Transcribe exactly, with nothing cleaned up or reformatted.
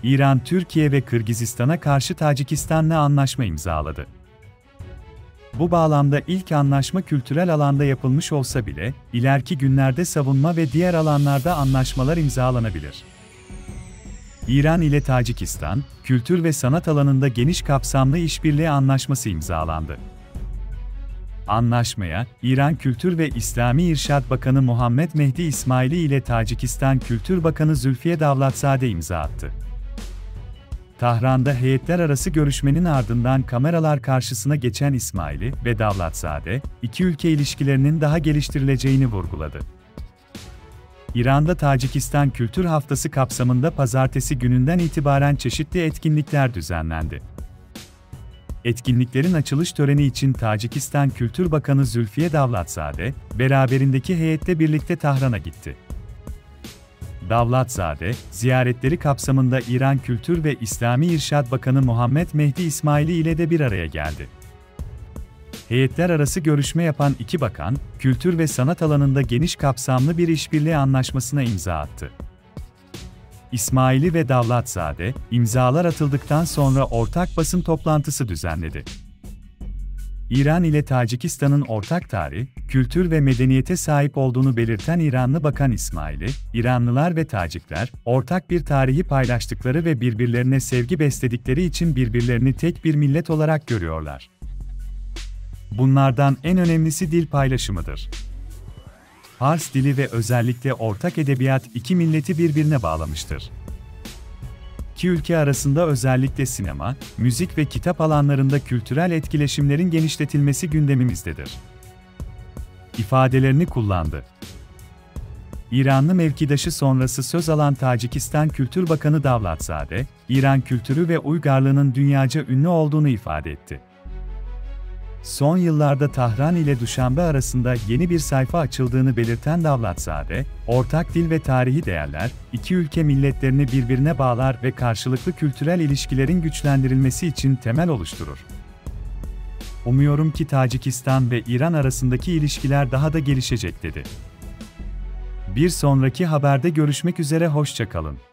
İran, Türkiye ve Kırgızistan'a karşı Tacikistan'la anlaşma imzaladı. Bu bağlamda ilk anlaşma kültürel alanda yapılmış olsa bile, ileriki günlerde savunma ve diğer alanlarda anlaşmalar imzalanabilir. İran ile Tacikistan, kültür ve sanat alanında geniş kapsamlı işbirliği anlaşması imzalandı. Anlaşmaya, İran Kültür ve İslami İrşad Bakanı Muhammed Mehdi İsmaili ile Tacikistan Kültür Bakanı Zülfiye Davlatzade imza attı. Tahran'da heyetler arası görüşmenin ardından kameralar karşısına geçen İsmaili ve Davlatzade, iki ülke ilişkilerinin daha geliştirileceğini vurguladı. İran'da Tacikistan Kültür Haftası kapsamında pazartesi gününden itibaren çeşitli etkinlikler düzenlendi. Etkinliklerin açılış töreni için Tacikistan Kültür Bakanı Zülfiye Davlatzade, beraberindeki heyetle birlikte Tahran'a gitti. Davlatzade, ziyaretleri kapsamında İran Kültür ve İslami İrşad Bakanı Muhammed Mehdi İsmaili ile de bir araya geldi. Heyetler arası görüşme yapan iki bakan, kültür ve sanat alanında geniş kapsamlı bir işbirliği anlaşmasına imza attı. İsmaili ve Davlatzade, imzalar atıldıktan sonra ortak basın toplantısı düzenledi. İran ile Tacikistan'ın ortak tarih, kültür ve medeniyete sahip olduğunu belirten İranlı Bakan İsmaili, İranlılar ve Tacikler, ortak bir tarihi paylaştıkları ve birbirlerine sevgi besledikleri için birbirlerini tek bir millet olarak görüyorlar. Bunlardan en önemlisi dil paylaşımıdır. Fars dili ve özellikle ortak edebiyat iki milleti birbirine bağlamıştır. İki ülke arasında özellikle sinema, müzik ve kitap alanlarında kültürel etkileşimlerin genişletilmesi gündemimizdedir ifadelerini kullandı. İranlı mevkidaşı sonrası söz alan Tacikistan Kültür Bakanı Davlatzade, İran kültürü ve uygarlığının dünyaca ünlü olduğunu ifade etti. Son yıllarda Tahran ile Duşanbe arasında yeni bir sayfa açıldığını belirten Davlatzade, ortak dil ve tarihi değerler, iki ülke milletlerini birbirine bağlar ve karşılıklı kültürel ilişkilerin güçlendirilmesi için temel oluşturur. Umuyorum ki Tacikistan ve İran arasındaki ilişkiler daha da gelişecek dedi. Bir sonraki haberde görüşmek üzere, hoşça kalın.